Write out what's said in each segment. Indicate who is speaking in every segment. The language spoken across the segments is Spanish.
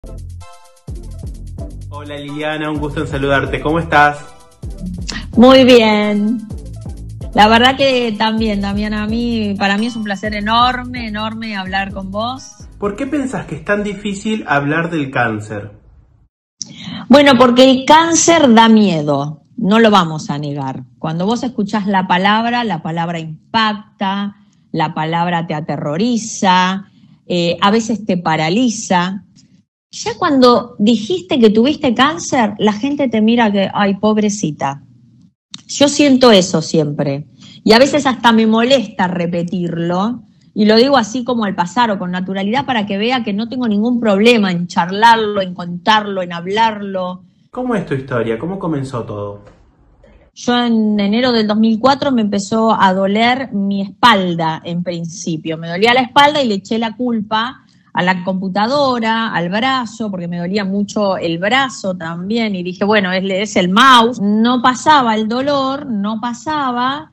Speaker 1: Hola Liliana, un gusto en saludarte. ¿Cómo estás?
Speaker 2: Muy bien. La verdad que también, Damián, para mí es un placer enorme hablar con vos.
Speaker 1: ¿Por qué pensás que es tan difícil hablar del cáncer?
Speaker 2: Bueno, porque el cáncer da miedo, no lo vamos a negar. Cuando vos escuchás la palabra impacta, la palabra te aterroriza, a veces te paraliza. Ya cuando dijiste que tuviste cáncer, la gente te mira que, ay, pobrecita. Yo siento eso siempre. Y a veces hasta me molesta repetirlo. Y lo digo así como al pasar o con naturalidad para que vea que no tengo ningún problema en charlarlo, en contarlo, en hablarlo.
Speaker 1: ¿Cómo es tu historia? ¿Cómo comenzó todo?
Speaker 2: Yo en enero del 2004 me empezó a doler mi espalda en principio. Me dolía la espalda y le eché la culpa a la computadora, al brazo, porque me dolía mucho el brazo también. Y dije, bueno, es el mouse. No pasaba el dolor, no pasaba.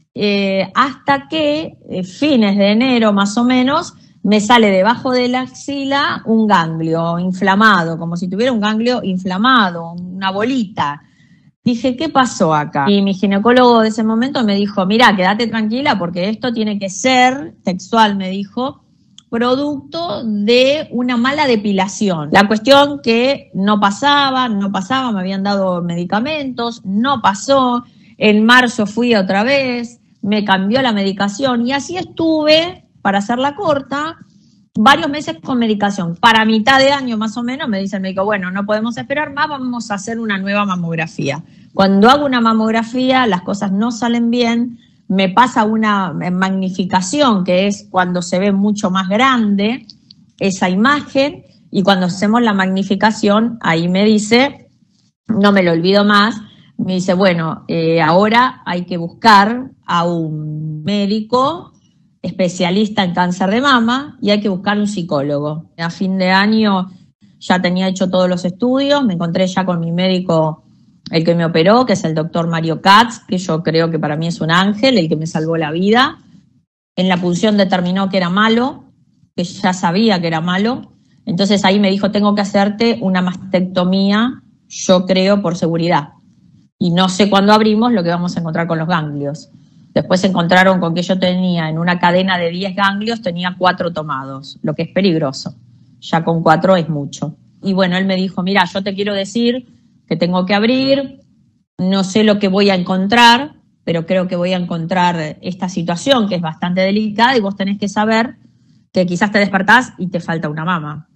Speaker 2: Hasta que, fines de enero más o menos, me sale debajo de la axila un ganglio inflamado, como si tuviera un ganglio inflamado, una bolita. Dije, ¿qué pasó acá? Y mi ginecólogo de ese momento me dijo, mira, quédate tranquila porque esto tiene que ser, textual me dijo, producto de una mala depilación. La cuestión que no pasaba, me habían dado medicamentos, no pasó. En marzo fui otra vez, me cambió la medicación y así estuve, para hacerla corta, varios meses con medicación. Para mitad de año más o menos me dice el médico, bueno, no podemos esperar más, vamos a hacer una nueva mamografía. Cuando hago una mamografía las cosas no salen bien, me pasa una magnificación, que es cuando se ve mucho más grande esa imagen, y cuando hacemos la magnificación, ahí me dice, no me lo olvido más, me dice, bueno, ahora hay que buscar a un médico especialista en cáncer de mama y hay que buscar un psicólogo. A fin de año ya tenía hecho todos los estudios, me encontré ya con mi médico, el que me operó, que es el doctor Mario Katz, que yo creo que para mí es un ángel, el que me salvó la vida. En la punción determinó que era malo, que ya sabía que era malo. Entonces ahí me dijo, tengo que hacerte una mastectomía, yo creo, por seguridad. Y no sé cuándo abrimos lo que vamos a encontrar con los ganglios. Después se encontraron con que yo tenía, en una cadena de 10 ganglios, tenía 4 tomados, lo que es peligroso. Ya con 4 es mucho. Y bueno, él me dijo, mira, yo te quiero decir que tengo que abrir, no sé lo que voy a encontrar, pero creo que voy a encontrar esta situación que es bastante delicada y vos tenés que saber que quizás te despertás y te falta una mama.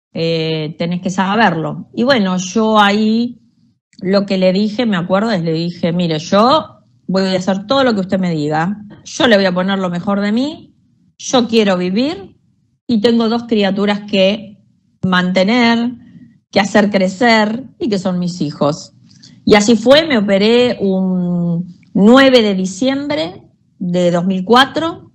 Speaker 2: Tenés que saberlo. Y bueno, yo ahí lo que le dije, me acuerdo, le dije, mire, yo voy a hacer todo lo que usted me diga, yo le voy a poner lo mejor de mí, yo quiero vivir y tengo 2 criaturas que mantener, que hacer crecer y que son mis hijos. Y así fue, me operé un 9 de diciembre de 2004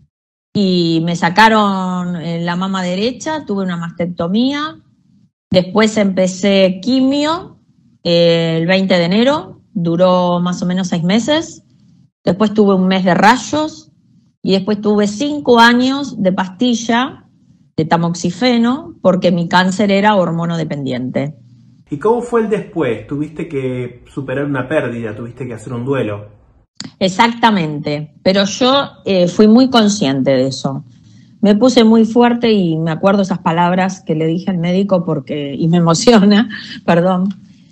Speaker 2: y me sacaron la mama derecha, tuve una mastectomía, después empecé quimio el 20 de enero, duró más o menos 6 meses, después tuve un mes de rayos y después tuve 5 años de pastilla de tamoxifeno porque mi cáncer era hormonodependiente.
Speaker 1: ¿Y cómo fue el después? ¿Tuviste que superar una pérdida? ¿Tuviste que hacer un duelo?
Speaker 2: Exactamente, pero yo fui muy consciente de eso. Me puse muy fuerte y me acuerdo esas palabras que le dije al médico y me emociona, perdón.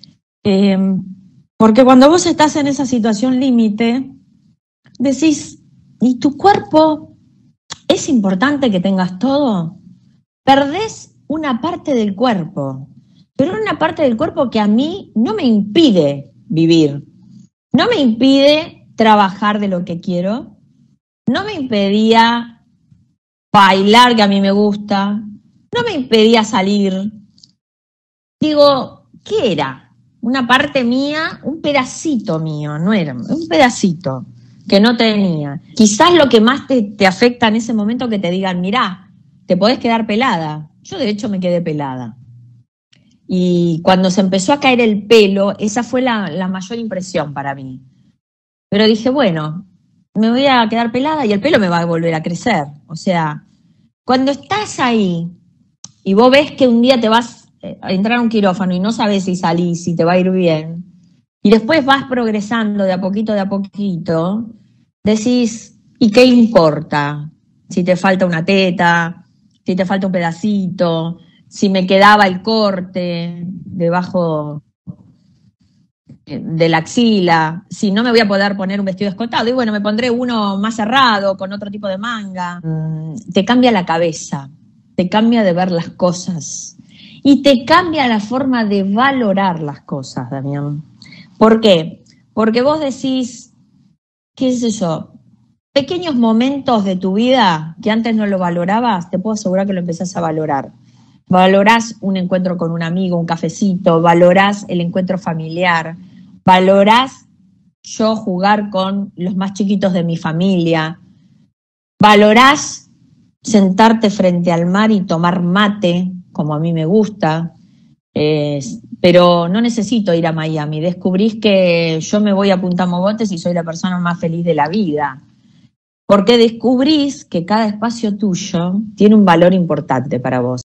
Speaker 2: Porque cuando vos estás en esa situación límite, decís, ¿y tu cuerpo es importante que tengas todo? Perdés una parte del cuerpo, pero una parte del cuerpo que a mí no me impide vivir, no me impide trabajar de lo que quiero, no me impedía bailar, que a mí me gusta, no me impedía salir. Digo, ¿qué era? Una parte mía, un pedacito mío, no era, un pedacito que no tenía. Quizás lo que más te afecta en ese momento que te digan, mirá, te podés quedar pelada. Yo de hecho me quedé pelada. Y cuando se empezó a caer el pelo, esa fue la mayor impresión para mí. Pero dije, bueno, me voy a quedar pelada y el pelo me va a volver a crecer. O sea, cuando estás ahí y vos ves que un día te vas entrar a un quirófano y no sabes si salís, si te va a ir bien, y después vas progresando de a poquito, decís, ¿y qué importa? Si te falta una teta, si te falta un pedacito, si me quedaba el corte debajo de la axila, si no me voy a poder poner un vestido escotado, y bueno, me pondré uno más cerrado, con otro tipo de manga. Te cambia la cabeza, te cambia de ver las cosas y te cambia la forma de valorar las cosas, Damián. ¿Por qué? Porque vos decís, qué sé yo, pequeños momentos de tu vida que antes no lo valorabas, te puedo asegurar que lo empezás a valorar. Valorás un encuentro con un amigo, un cafecito, valorás el encuentro familiar, valorás yo jugar con los más chiquitos de mi familia, valorás sentarte frente al mar y tomar mate, como a mí me gusta, pero no necesito ir a Miami. Descubrís que yo me voy a Punta Mogotes y soy la persona más feliz de la vida, porque descubrís que cada espacio tuyo tiene un valor importante para vos.